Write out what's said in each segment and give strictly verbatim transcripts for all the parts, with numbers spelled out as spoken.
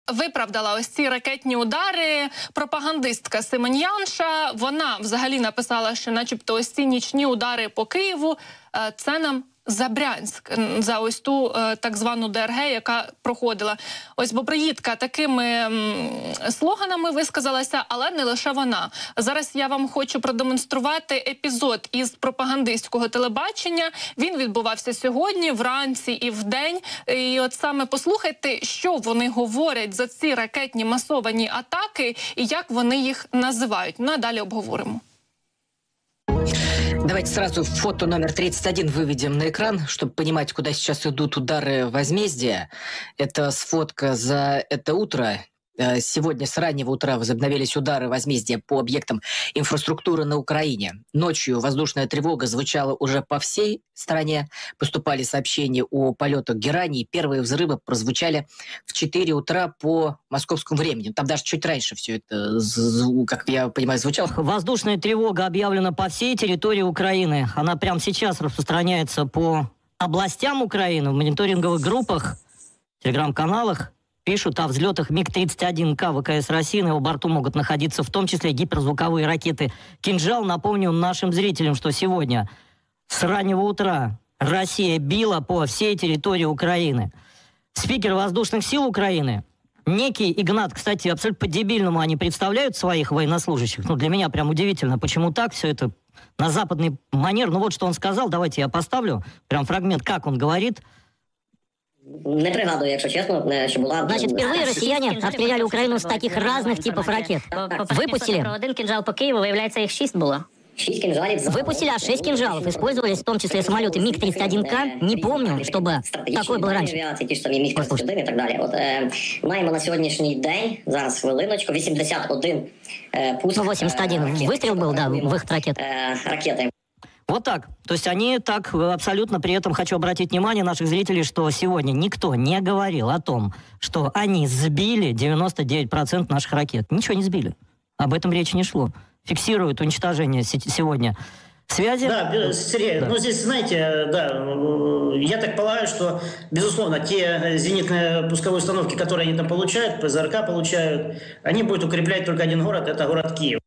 виправдала ось ці ракетні удари. Пропагандистка Семен'янша, вона взагалі написала, що начебто ось ці нічні удари по Києву – це нам за Брянськ, за ось ту е, так звану Д Р Г, яка проходила. Ось Боброїдка такими м, слоганами висказалася, але не лише вона. Зараз я вам хочу продемонструвати епізод із пропагандистського телебачення. Він відбувався сьогодні, вранці і вдень. І от саме послухайте, що вони говорять за ці ракетні масовані атаки і як вони їх називають. Ну, а далі обговоримо. Давайте сразу фото номер тридцать один выведем на экран, чтобы понимать, куда сейчас идут удары возмездия. Это сфотка за это утро. Сегодня с раннего утра возобновились удары возмездия по объектам инфраструктуры на Украине. Ночью воздушная тревога звучала уже по всей стране. Поступали сообщения о полетах гераний. Первые взрывы прозвучали в четыре утра по московскому времени. Там даже чуть раньше все это, как я понимаю, звучало. Воздушная тревога объявлена по всей территории Украины. Она прямо сейчас распространяется по областям Украины в мониторинговых группах, телеграм-каналах. Пишут о взлетах МиГ тридцать один К ВКС России. На его борту могут находиться в том числе гиперзвуковые ракеты «Кинжал». Напомню нашим зрителям, что сегодня с раннего утра Россия била по всей территории Украины. Спикер воздушных сил Украины, некий Игнат, кстати, абсолютно по-дебильному они представляют своих военнослужащих. Ну, для меня прям удивительно, почему так все это на западный манер. Ну, вот что он сказал, давайте я поставлю прям фрагмент, как он говорит. Не пригадую, якщо чесно, що була... Значит, впервые россияне обстреляли Украину с таких разных типов ракет. Выпустили... Про один кинжал по Киеву, виявляється, їх шість було. Шесть кинжалов. Выпустили аж шесть кинжалов. Использовались в том числе самолеты МиГ тридцать один К. Не помню, чтобы такое было раньше. Ті ж самі МиГ тридцять один і так далі. От, е, маємо на сьогоднішній день, зараз хвилиночку, вісімдесят один е, пуск. Ну, восемьдесят один Е, выстрел был, да, выход ракет. Е, ракети. Вот так. То есть они так абсолютно, при этом хочу обратить внимание наших зрителей, что сегодня никто не говорил о том, что они сбили девяносто девять процентов наших ракет. Ничего не сбили. Об этом речи не шло. Фиксируют уничтожение сегодня связи. Да, Сергей, да. Ну здесь, знаете, да, я так полагаю, что, безусловно, те зенитные пусковые установки, которые они там получают, П З Р К получают, они будут укреплять только один город, это город Киев.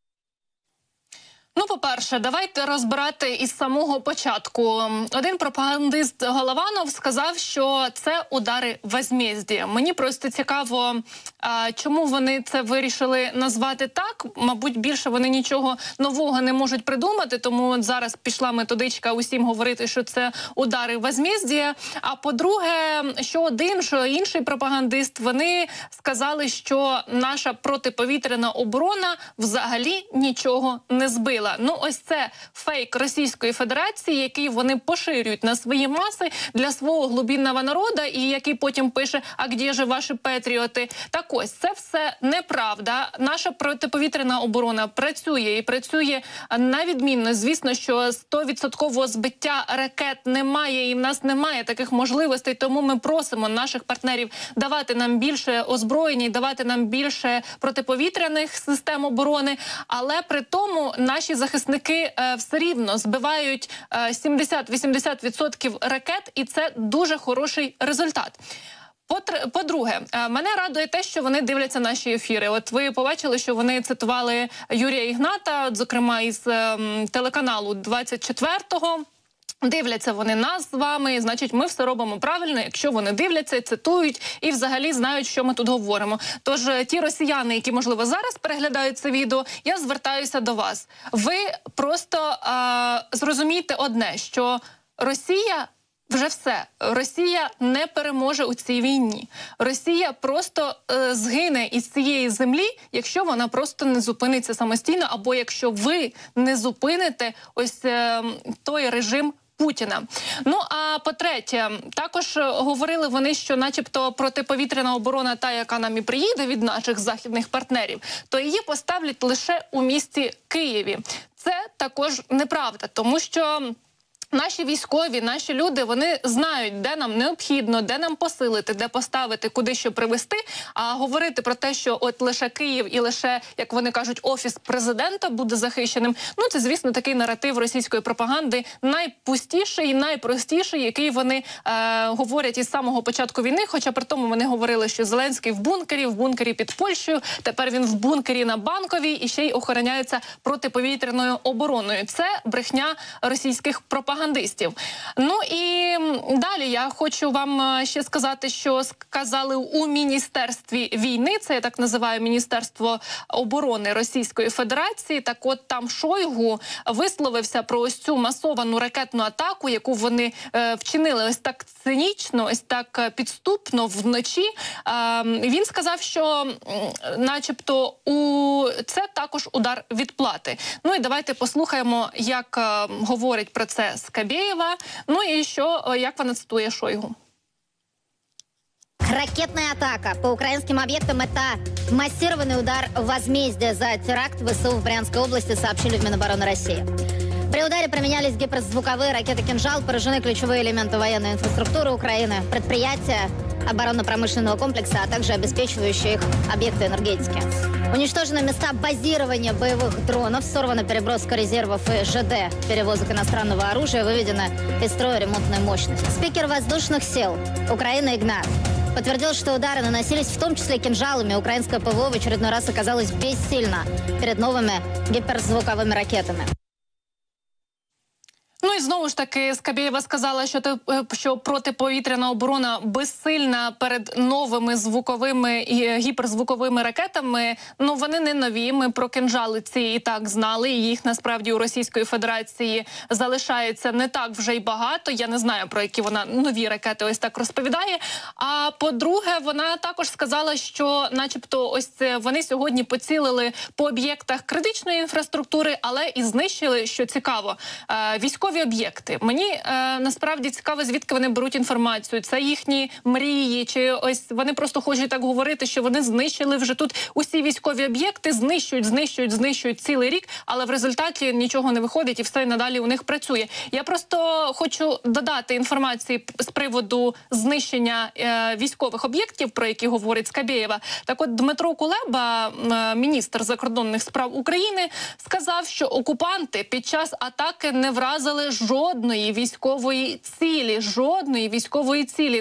Ну, по-перше, давайте розбирати із самого початку. Один пропагандист Голованов сказав, що це удари возмездія. Мені просто цікаво, чому вони це вирішили назвати так. Мабуть, більше вони нічого нового не можуть придумати, тому зараз пішла методичка усім говорити, що це удари возмездія. А по-друге, що один, що інший пропагандист, вони сказали, що наша протиповітряна оборона взагалі нічого не збила. Ну, ось це фейк Російської Федерації, який вони поширюють на свої маси для свого глубинного народу, і який потім пише, а де ж ваші патріоти? Так ось, це все неправда. Наша протиповітряна оборона працює і працює на відмінно. Звісно, що сто відсотків збиття ракет немає, і в нас немає таких можливостей, тому ми просимо наших партнерів давати нам більше озброєння, давати нам більше протиповітряних систем оборони, але при тому наші захисники е, все рівно збивають е, сімдесят-вісімдесят відсотків ракет, і це дуже хороший результат. По-друге, мене радує те, що вони дивляться наші ефіри. От ви побачили, що вони цитували Юрія Ігната, от, зокрема із е, телеканалу двадцять четвертого. Дивляться вони нас з вами, значить, ми все робимо правильно, якщо вони дивляться, цитують і взагалі знають, що ми тут говоримо. Тож ті росіяни, які, можливо, зараз переглядають це відео, я звертаюся до вас. Ви просто а, зрозумійте одне, що Росія вже все. Росія не переможе у цій війні. Росія просто е, згине із цієї землі, якщо вона просто не зупиниться самостійно, або якщо ви не зупините ось е, той режим Путіна. Ну, а по-третє, також говорили вони, що начебто протиповітряна оборона, та, яка нам і приїде від наших західних партнерів, то її поставлять лише у місті Києві. Це також неправда, тому що Наші військові, наші люди, вони знають, де нам необхідно, де нам посилити, де поставити, куди що привести. А говорити про те, що от лише Київ і лише, як вони кажуть, офіс президента буде захищеним, ну це, звісно, такий наратив російської пропаганди, найпустіший, найпростіший, який вони е, говорять із самого початку війни. Хоча при тому вони говорили, що Зеленський в бункері, в бункері під Польщею, тепер він в бункері на Банковій і ще й охороняється протиповітряною обороною. Це брехня російських пропагандистів. Ну і далі я хочу вам ще сказати, що сказали у Міністерстві війни, це я так називаю Міністерство оборони Російської Федерації. Так от там Шойгу висловився про ось цю масовану ракетну атаку, яку вони е, вчинили ось так цинічно, ось так підступно вночі. Е, він сказав, що начебто у це також удар відплати. Ну і давайте послухаємо, як е, говорить про це Скабєєва, ну і що, як вона цитує Шойгу. Ракетная атака по украинским объектам – это массированный удар возмездия за теракт в ВСУ в Брянской области, сообщили в Минобороны России. При ударе применялись гиперзвуковые ракеты «Кинжал», поражены ключевые элементы военной инфраструктуры Украины, предприятия оборонно-промышленного комплекса, а также обеспечивающие их объекты энергетики. Уничтожены места базирования боевых дронов, сорвана переброска резервов и ЖД, перевозок иностранного оружия, выведена из строя ремонтная мощность. Спикер воздушных сил Украины Игнат подтвердил, что удары наносились в том числе кинжалами. Украинское ПВО в очередной раз оказалось бессильно перед новыми гиперзвуковыми ракетами. Ну і знову ж таки Скабєєва сказала, що, те, що протиповітряна оборона безсильна перед новими звуковими і гіперзвуковими ракетами. Ну вони не нові, ми про кинжали ці і так знали, і їх насправді у Російської Федерації залишається не так вже й багато. Я не знаю, про які вона нові ракети ось так розповідає. А по-друге, вона також сказала, що начебто ось це вони сьогодні поцілили по об'єктах критичної інфраструктури, але і знищили, що цікаво, військові об'єкти. Мені е, насправді цікаво, звідки вони беруть інформацію. Це їхні мрії, чи ось вони просто хочуть так говорити, що вони знищили вже тут усі військові об'єкти, знищують, знищують, знищують цілий рік, але в результаті нічого не виходить і все надалі у них працює. Я просто хочу додати інформації з приводу знищення е, військових об'єктів, про які говорить Скабєєва. Так от Дмитро Кулеба, е, міністр закордонних справ України, сказав, що окупанти під час атаки не вразили жодної військової цілі, жодної військової цілі.